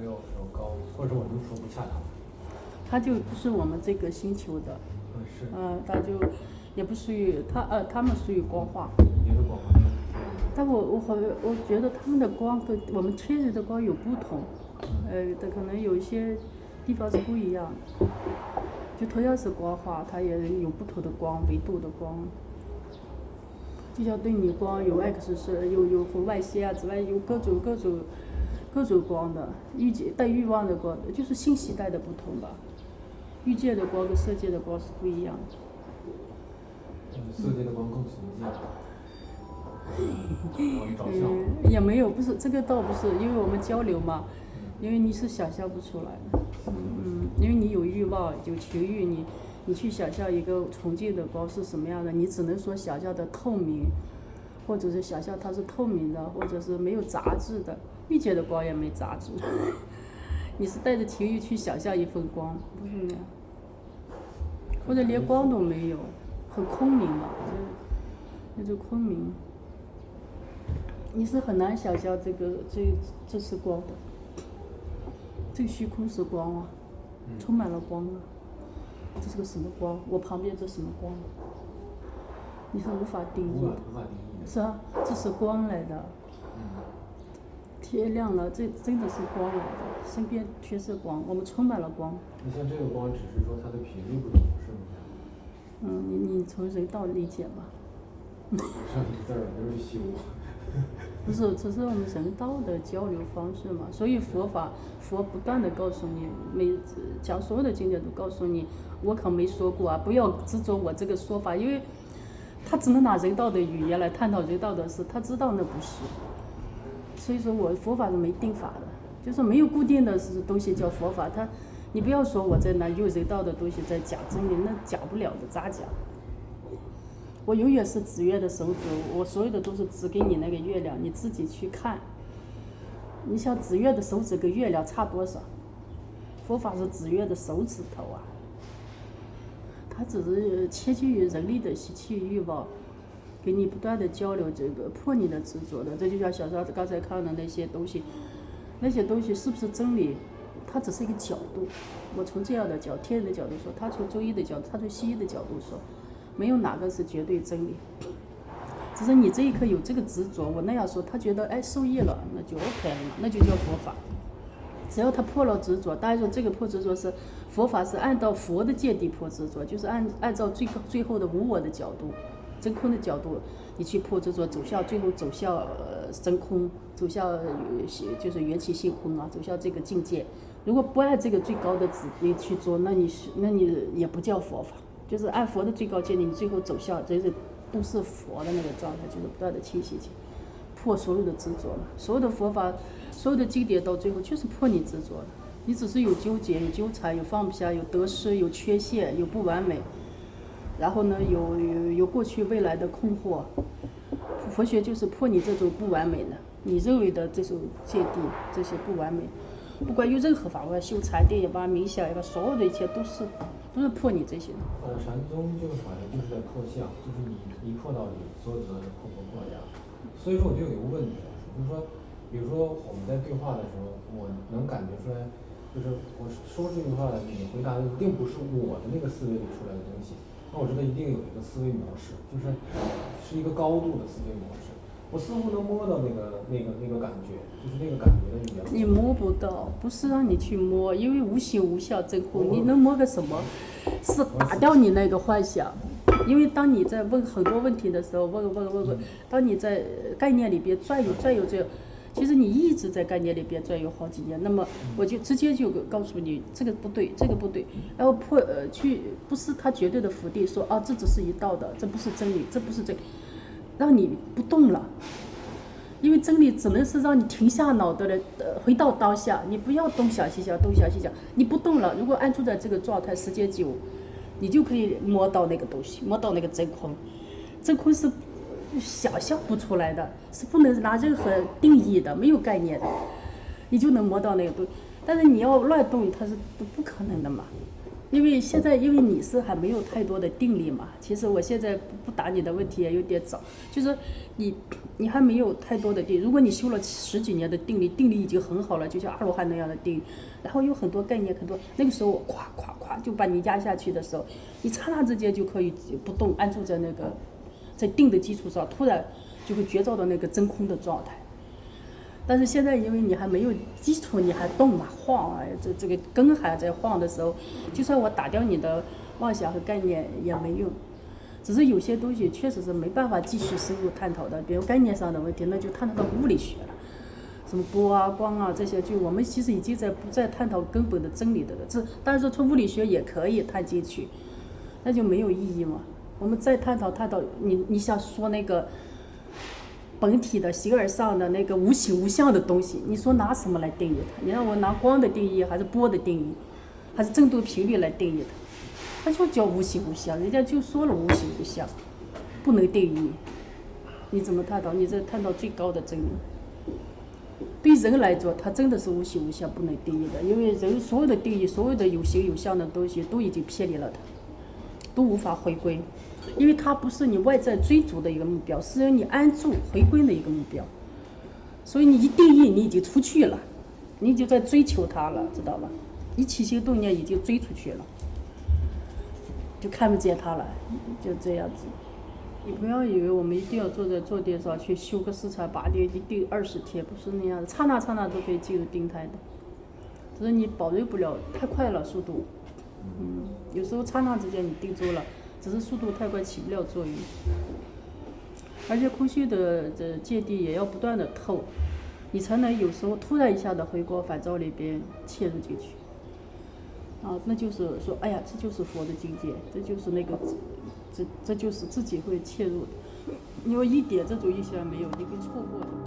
有高，或者我就说不恰当。 它就不是我们这个星球的， 是。 它就也不属于他们属于光化。 你觉得光化？ 但我觉得他们的光跟我们天然的光有不同，它可能有一些地方是不一样的。就同样是光化，它也有不同的光维度的光。就像对你光有 X 射，有红外线啊之外，有各种光的，带欲望的光，就是信息带的不同吧。欲界的光跟色界的光是不一样的。 色界的光更纯净。 也没有，不是这个倒不是，因为我们交流嘛，因为你是想象不出来的，因为你有欲望有情欲，你去想象一个纯净的光是什么样的，你只能说想象的透明，或者是想象它是透明的，或者是没有杂质的。欲界的光也没杂质，你是带着情欲去想象一份光，不是那样，或者连光都没有，很空明嘛，那就空明。你是很难想象这是光的，这个虚空是光啊，充满了光啊。这是个什么光？我旁边这什么光？你是无法定义的。是啊，这是光来的。天亮了，这真的是光来的，身边全是光，我们充满了光。 你像这个光，只是说它的频率不同，是吗？ 你从人道理解吧。 上一字儿都是修。 不是，这是我们人道的交流方式嘛。所以佛不断的告诉你，讲所有的经典都告诉你，我可没说过啊，不要执着我这个说法，因为他只能拿人道的语言来探讨人道的事，他知道那不是。所以说我佛法是没定法的，就是没有固定的东西叫佛法。你不要说我在那用人道的东西在讲真理，那讲不了的，咋讲？我永远是指月的手指，我所有的都是指给你那个月亮，你自己去看。你想指月的手指跟月亮差多少？佛法是指月的手指头啊，它只是切近于人力的习气欲望，给你不断的交流，这个破你的执着的。这就像小时候刚才看的那些东西是不是真理？它只是一个角度。我从这样的天人的角度说，他从中医的角度，他从西医的角度说。没有哪个是绝对真理，只是你这一刻有这个执着。我那样说，他觉得受益了，那就 OK 了，那就叫佛法。只要他破了执着，大家说这个破执着是佛法，是按照佛的见地破执着，就是按照最后的无我的角度、真空的角度，你去破执着，最后走向真空，走向就是缘起性空啊，走向这个境界。如果不按这个最高的指令去做，那你也不叫佛法。就是按佛的最高见地，你最后走向都是佛的那个状态，就是不断的清晰去破所有的执着了。所有的佛法，所有的经典到最后就是破你执着的。你只是有纠结、有纠缠、有放不下、有得失、有缺陷、有不完美，然后呢有过去未来的困惑。佛学就是破你这种不完美的，你认为的这种见地，这些不完美。不管用任何法，我要修禅定也罢，冥想也罢，所有的一切都是破你这些。 禅宗就是好像就是在破相，就是你一破到底，所有的破这样。所以说我就有一个问题，就是说，比如说我们在对话的时候，我能感觉出来，就是我说这句话的你回答的一定不是我的那个思维里出来的东西，那我知道一定有一个思维模式，就是一个高度的思维模式。我似乎能摸到那个感觉，就是那个感觉的语言。 你摸不到，不是让你去摸，因为无形无相真空，你能摸个什么？是打掉你那个幻想。因为当你在问很多问题的时候，问，当你在概念里边转悠，其实你一直在概念里边转悠好几年，那么我就直接就告诉你这个不对，这个不对，然后不是他绝对的否定说这只是一道的，这不是真理，这不是真理。让你不动了，因为真理只能是让你停下脑袋来，回到当下，你不要东想西想，你不动了。如果安住在这个状态时间久，你就可以摸到那个东西，摸到那个真空。真空是想象不出来的，是不能拿任何定义的，没有概念的，你就能摸到那个东西。但是你要乱动，它是不可能的嘛。 因为现在因为你是还没有太多的定力嘛，其实我现在不答你的问题也有点早，就是你还没有太多的定，如果你修了10几年的定力，定力已经很好了，就像阿罗汉那样的定力，然后有很多概念很多，那个时候咵咵咵就把你压下去的时候，你刹那之间就可以不动，安住在那个在定的基础上，突然就会觉照到那个真空的状态。但是现在因为你还没有基础，你还动嘛晃啊，这个根还在晃的时候，就算我打掉你的妄想和概念也没用。只是有些东西确实是没办法继续深入探讨的，比如概念上的问题，那就探讨到物理学了，什么波啊、光啊这些，就我们其实已经不再探讨根本的真理的了。当然说从物理学也可以探进去，那就没有意义嘛。我们再探讨，你想说那个本体的形而上的那个无形无相的东西，你说拿什么来定义它？你让我拿光的定义，还是波的定义，还是振动频率来定义它？他就叫无形无相，人家就说了无形无相，不能定义。你怎么探讨？你这探讨最高的真理。对人来说，它真的是无形无相，不能定义的，因为人所有的定义，所有的有形有相的东西，都已经偏离了它，都无法回归，因为它不是你外在追逐的一个目标，是你安住回归的一个目标。所以你一定义，你已经出去了，你已经在追求它了，知道吧？你起心动念已经追出去了。就看不见它了，就这样子。你不要以为我们一定要坐在坐垫上去修个4禅8定，一定20天，不是那样的，刹那刹那都可以进入定态的，只是你保证不了太快了速度。有时候刹那之间你定住了，只是速度太快起不了作用。而且空虚的芥蒂也要不断的透，你才能有时候突然一下的回光返照里边切入进去。那就是说，哎呀，这就是佛的境界，这就是那个，这就是自己会切入的。你有一点这种印象没有，你会错过的。